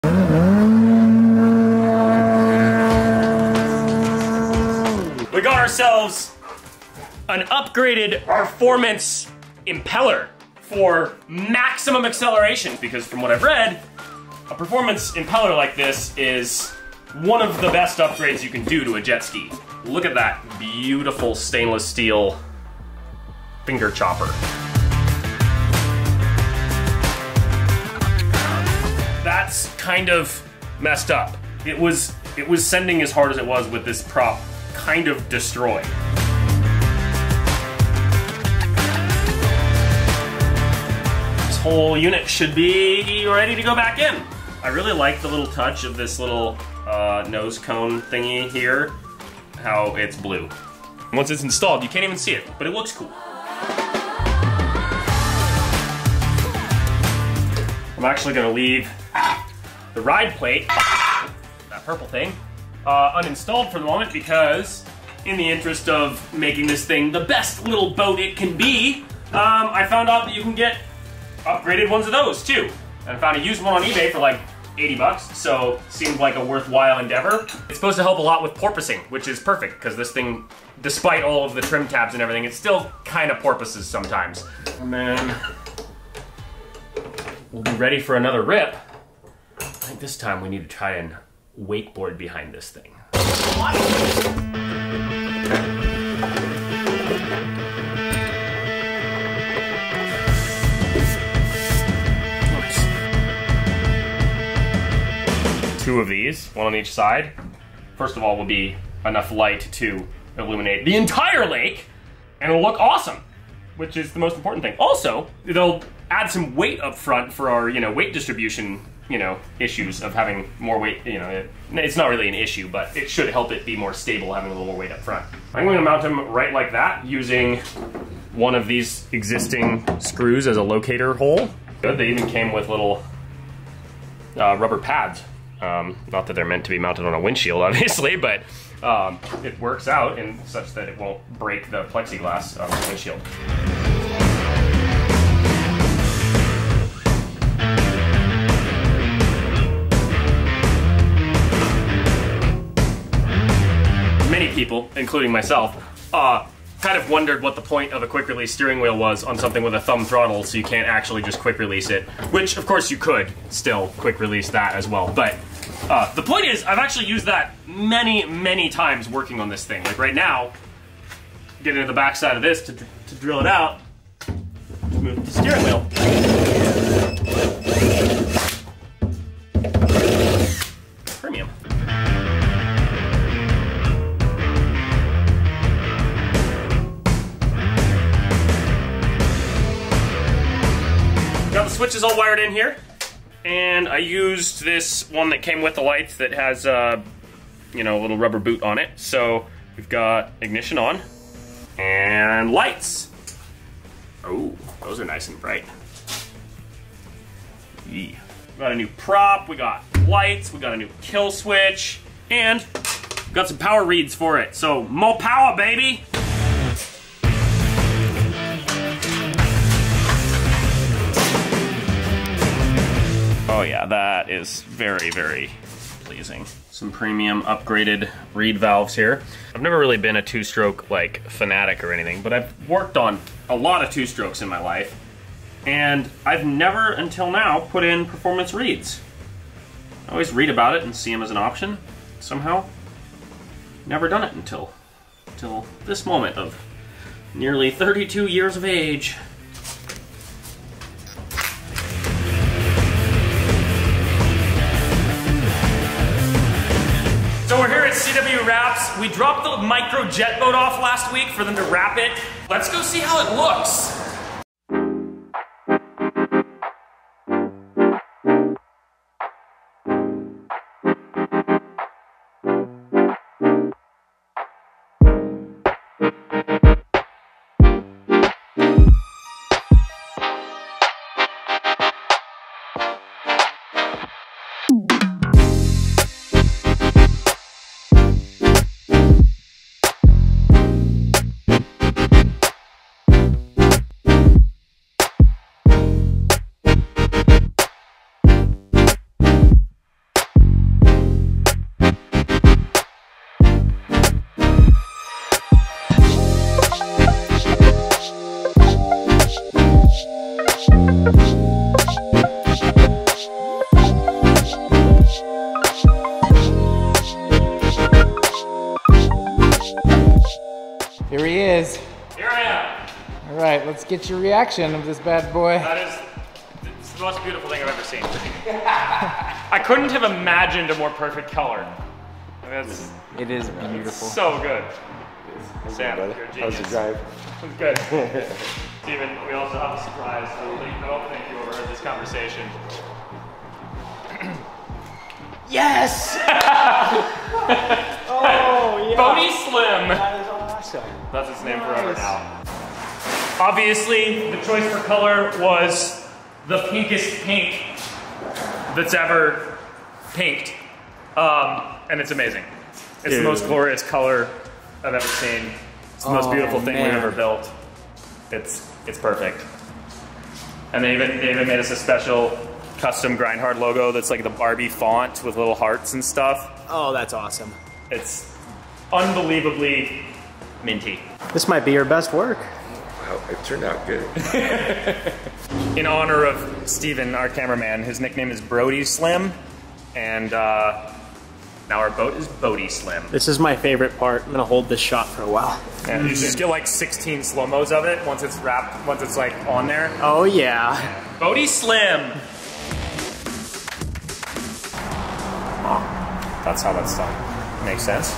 We got ourselves an upgraded performance impeller for maximum acceleration, because from what I've read, a performance impeller like this is one of the best upgrades you can do to a jet ski. Look at that beautiful stainless steel finger chopper. That's kind of messed up. It was sending as hard as it was with this prop kind of destroyed. This whole unit should be ready to go back in. I really like the little touch of this little nose cone thingy here, how it's blue. Once it's installed, you can't even see it, but it looks cool. I'm actually gonna leave the ride plate, that purple thing, uninstalled for the moment, because in the interest of making this thing the best little boat it can be, I found out that you can get upgraded ones of those too. And I found a used one on eBay for like 80 bucks, so seemed like a worthwhile endeavor. It's supposed to help a lot with porpoising, which is perfect, because this thing, despite all of the trim tabs and everything, it still kind of porpoises sometimes. And then we'll be ready for another rip. I think this time we need to try and wakeboard behind this thing. Two of these, one on each side. First of all, will be enough light to illuminate the entire lake, and it'll look awesome, which is the most important thing. Also, it'll add some weight up front for our, weight distribution, issues of having more weight. It's not really an issue, but it should help it be more stable having a little more weight up front. I'm going to mount them right like that using one of these existing screws as a locator hole. Good, they even came with little rubber pads. Not that they're meant to be mounted on a windshield, obviously, but it works out in such that it won't break the plexiglass of the windshield. Many people, including myself, kind of wondered what the point of a quick release steering wheel was on something with a thumb throttle, so you can't actually just quick release it, which of course you could still quick release that as well. But the point is, I've actually used that many times working on this thing. Like right now, get into the back side of this to drill it out, move the steering wheel. Premium. Got the switches all wired in here, and I used this one that came with the lights that has a little rubber boot on it. So we've got ignition on and lights. Oh, those are nice and bright. Yeah. We got a new prop, we got lights, we got a new kill switch, and we got some power reads for it. So more power, baby! Oh yeah, that is very pleasing. Some premium upgraded reed valves here. I've never really been a two-stroke fanatic or anything, but I've worked on a lot of two-strokes in my life, and I've never until now put in performance reeds. I always read about it and see them as an option. Somehow, never done it until this moment of nearly 32 years of age. So we're here at CW Wraps. We dropped the micro jet boat off last week for them to wrap it. Let's go see how it looks. right, let's get your reaction of this bad boy. It's the most beautiful thing I've ever seen. I couldn't have imagined a more perfect color. It is beautiful. So good. Sam, brother. you're a How's genius. the drive? It's good. Steven, we also have a surprise. I don't think you overheard this conversation. Yes! Oh, yeah. Bodie Slim. That is awesome. That's its name forever now. Obviously, the choice for color was the pinkest pink that's ever pinked. And it's amazing. It's the most glorious color I've ever seen. It's the most beautiful thing we've ever built. It's perfect. And they even made us a special custom Grindhard logo that's like the Barbie font with little hearts and stuff. Oh, that's awesome. It's unbelievably minty. This might be your best work. Wow, it turned out good. In honor of Steven, our cameraman, his nickname is Brody Slim, and now our boat is Bodie Slim. This is my favorite part. I'm gonna hold this shot for a while. Yeah, you just get like 16 slow-mos of it once it's wrapped, once it's like on there. Oh yeah. Bodie Slim! That's how that's done. Makes sense.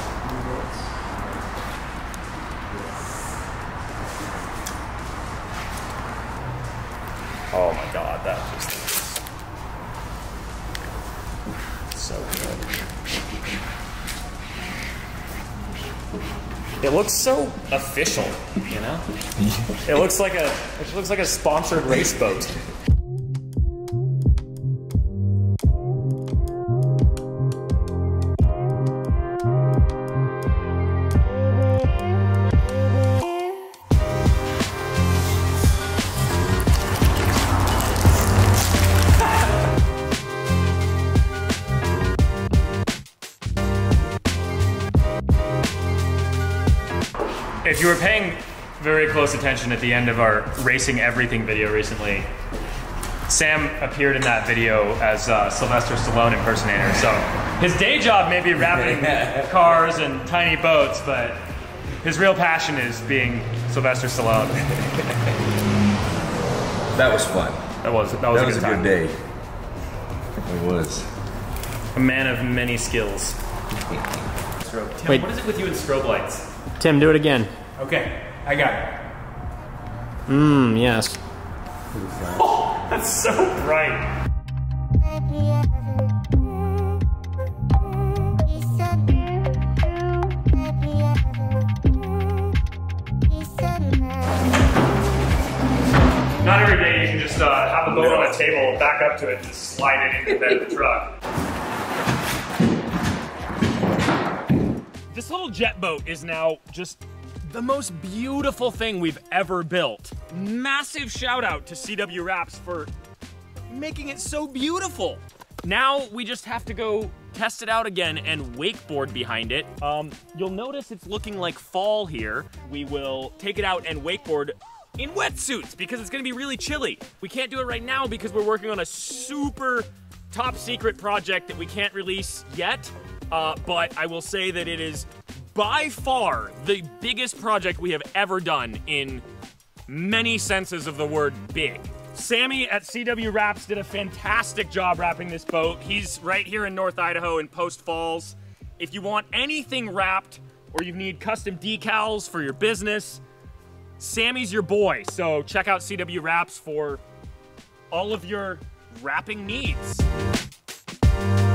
Oh my god, that just is so good. It looks so official, you know? It looks like a sponsored race boat. If you were paying very close attention at the end of our Racing Everything video recently, Sam appeared in that video as Sylvester Stallone impersonator. So his day job may be wrapping cars and tiny boats, but his real passion is being Sylvester Stallone. That was fun. That was a good day. It was. A man of many skills. Tim, Wait. what is it with you and strobe lights? Tim, do it again. Okay, I got it. Yes. Oh, that's so bright. Not every day you can just have a boat on a table, back up to it, and just slide it into the bed of the truck. This little jet boat is now just the most beautiful thing we've ever built. Massive shout out to CW Wraps for making it so beautiful. Now we just have to go test it out again and wakeboard behind it. You'll notice it's looking like fall here. We will take it out and wakeboard in wetsuits because it's gonna be really chilly. We can't do it right now because we're working on a super top secret project that we can't release yet. But I will say that it is by far the biggest project we have ever done in many senses of the word big. Sammy at CW Wraps did a fantastic job wrapping this boat. He's right here in North Idaho in Post Falls. If you want anything wrapped or you need custom decals for your business, Sammy's your boy. So check out CW Wraps for all of your wrapping needs.